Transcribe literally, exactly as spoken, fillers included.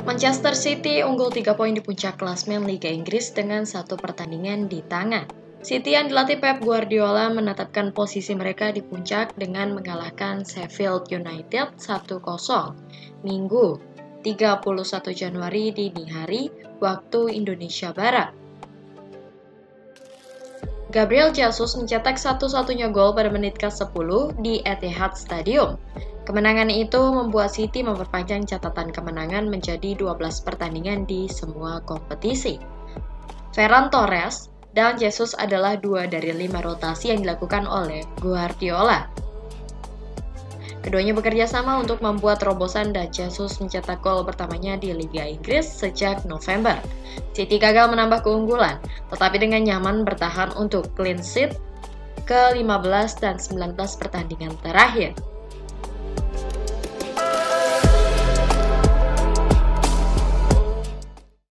Manchester City unggul tiga poin di puncak klasemen Liga Inggris dengan satu pertandingan di tangan. City yang dilatih Pep Guardiola menetapkan posisi mereka di puncak dengan mengalahkan Sheffield United satu kosong Minggu tiga puluh satu Januari dini hari waktu Indonesia Barat. Gabriel Jesus mencetak satu-satunya gol pada menit ke sepuluh di Etihad Stadium. Kemenangan itu membuat City memperpanjang catatan kemenangan menjadi dua belas pertandingan di semua kompetisi. Ferran Torres dan Jesus adalah dua dari lima rotasi yang dilakukan oleh Guardiola. Keduanya bekerja sama untuk membuat terobosan dan Jesus mencetak gol pertamanya di Liga Inggris sejak November. City gagal menambah keunggulan, tetapi dengan nyaman bertahan untuk clean sheet ke lima belas dan sembilan belas pertandingan terakhir.